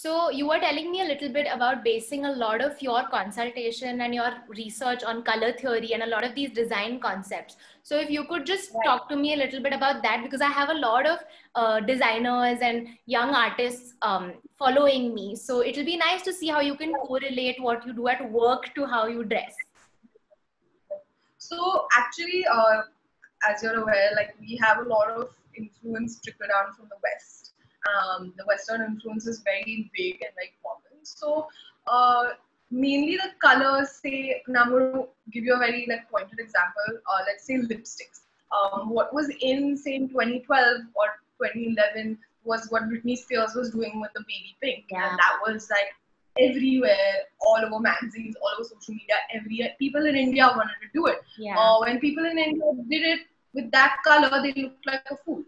So you were telling me a little bit about basing a lot of your consultation and your research on color theory and a lot of these design concepts. So if you could just Right. talk to me a little bit about that, because I have a lot of designers and young artists following me. So it'll be nice to see how you can correlate what you do at work to how you dress. So actually, as you're aware, like we have a lot of influence trickle down from the West. The Western influence is very big and very common. So mainly the colors. Say, now I'm going to give you a very like pointed example. Let's say lipsticks. What was in say in 2012 or 2011 was what Britney Spears was doing with the baby pink, Yeah. and that was like everywhere, all over magazines, all over social media. Every people in India wanted to do it. Yeah. When people in India did it with that color, they looked like a fool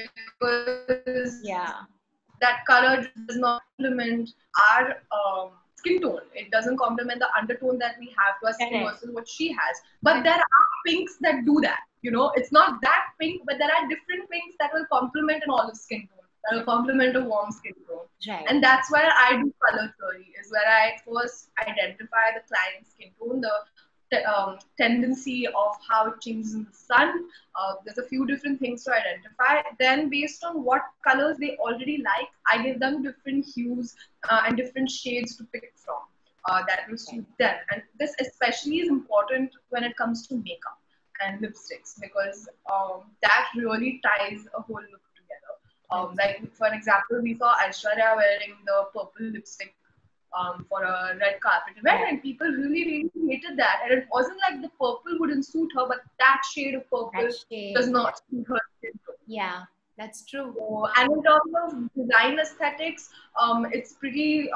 because Yeah. that color does not complement our skin tone. It doesn't complement the undertone that we have to our skin Correct. versus what she has. But there are pinks that do that. You know, it's not that pink, but there are different pinks that will complement an olive skin tone, that will complement a warm skin tone. Right. And that's where I do color theory, is where I first identify the client's skin tone, the tendency of how it changes in the sun. There's a few different things to identify. Then, based on what colors they already like, I give them different hues and different shades to pick from that will suit them. And this especially is important when it comes to makeup and lipsticks, because that really ties a whole look together. Like for an example, we saw Aishwarya wearing the purple lipstick for a red carpet event, and people really hated that. And it wasn't like the purple wouldn't suit her, but that shade of purple does not suit her skin tone. Yeah, that's true. So, and in terms of design aesthetics, it's pretty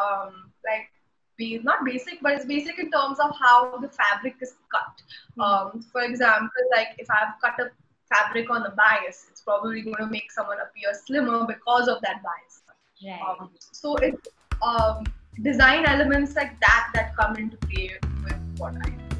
not basic, but it's basic in terms of how the fabric is cut. For example, like if I've cut a fabric on the bias, it's probably going to make someone appear slimmer because of that bias. Right. So it's design elements like that that come into play with what I do.